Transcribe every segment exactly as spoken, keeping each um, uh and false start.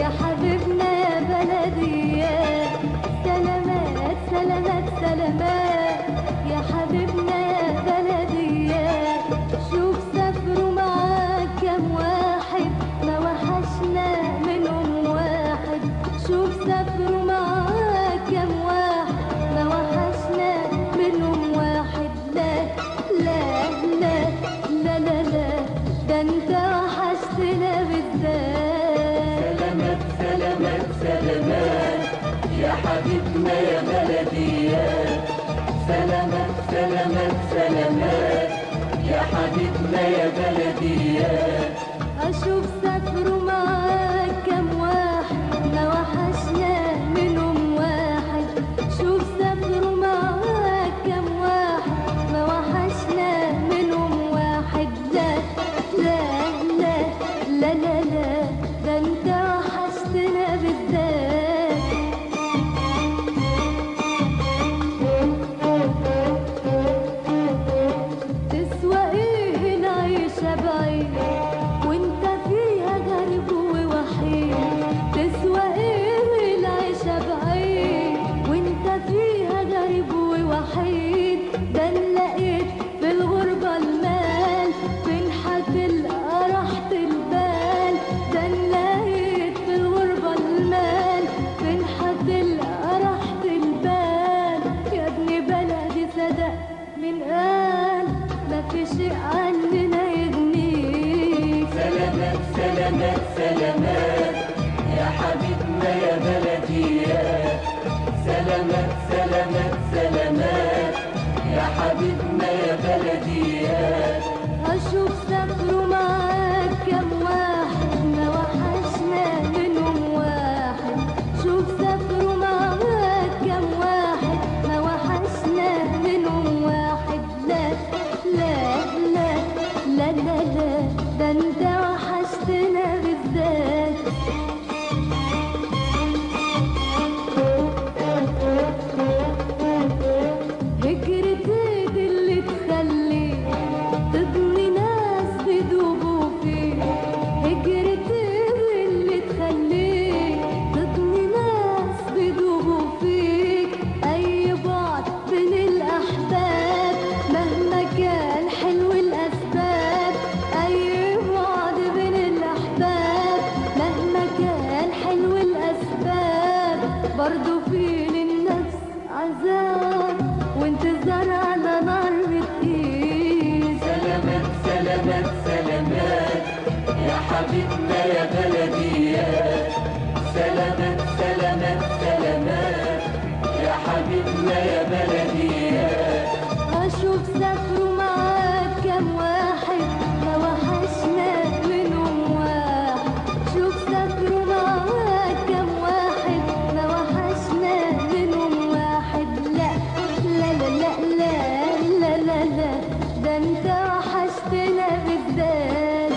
يا حبيبنا يا بلديات. سلامات سلامات سلامات يا حبيبنا يا بلديات. شوف سافروا معاك كام واحد ما وحشنا منهم واحد. شوف سافروا معاك كام واحد ما وحشنا منهم واحد. لا لا لا لا لا لا ده انت وحشتنا بالذات. سلامات سلامات سلامات يا حبيبنا يا بلديات. سلامات سلامات سلامات يا حبيبنا يا بلديات. اشوف سافروا معاك كام واحد ما وحشنا منهم واحد. شوف سافروا معاك كام واحد ما وحشنا منهم واحد. لا لا لا لا لا لا ده انت وحشتنا بالذات. تسوى ايه العيشة بعيد وانت فيها غريب ووحيد. تسوى ايه العيشة بعيد وانت فيها غريب ووحيد. ده نلاقيت في الغربة المال فين هتلقى راحة البال. ده نلاقيت في الغربة المال فين هتلقى راحة البال. يا ابن بلدي صدق من قال مفي شيء عننا يغنيك. سلامات سلامات سلامات يا حبيبنا يا بلديات. سلامات سلامات سلامات يا حبيبنا يا بلديات. أشوف سافروا معاك كام واحد ما وحشنا منهم واحد. شوف سافروا معاك كام واحد ما وحشنا منهم واحد. لا لا لا لا لا لا ده انت وحشتنا بالذات. هجرتي دي اللي تخليك تضني ناس بيدوبوا فيك. هجرتي دي اللي تخليك تضني ناس بيدوبوا فيك. أي بعد بين الأحباب مهما كان حلو الأسباب. أي بعد بين الأحباب مهما كان حلو الأسباب. برضو في للنفس عذاب وانتظار على نار بتقيل. سلامات سلامات سلامات يا حبيبنا يا بلديات. سلامات سلامات سلامات يا حبيبنا يا بلديات. أشوف سافروا معاك كام واحد ما وحشنا منهم واحد. شوف سافروا معاك كام واحد ما وحشنا منهم واحد. لا لا لا لا لا لا لا لا ده انت وحشتنا بالذات.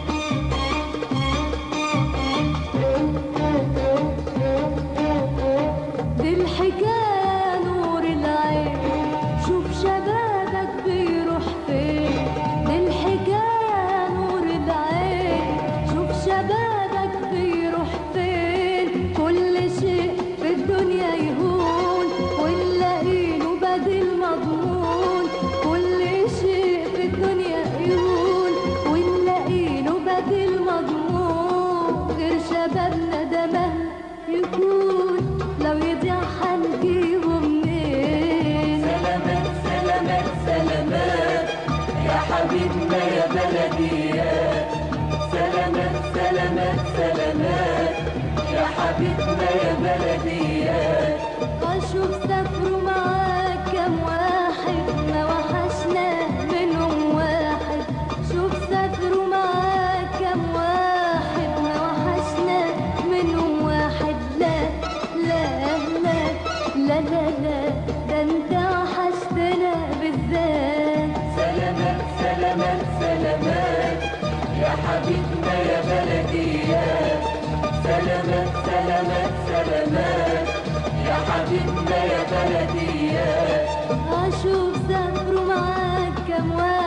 دي الحكاية نور العين شوف شبابك بيروح فين. دي الحكاية نور العين شوف شبابك بيروح فين. كل شيء في الدنيا يهون ونلاقيله بديل مضمون. كل شيء في الدنيا يهون ونلاقيله بديل مضمون. غير شبابنا ده مهما يكون لو يضيع هنجيبه منين. سلامات سلامات سلامات يا حبيبنا يا بلديات. سلامات سلامات سلامات يا حبيبنا يا بلديات. أشوف سافروا معاك كام واحد ما وحشنا منهم واحد. شوف سافروا معاك كام واحد ما وحشنا منهم واحد. لا لا لا لا لا لا ده انت وحشتنا بالذات. سلامات سلامات سلامات يا حبيبنا يا بلديات. سلامات سلامات سلامات يا حبيبنا يا بلديات. أشوف سافروا معاك كام واحد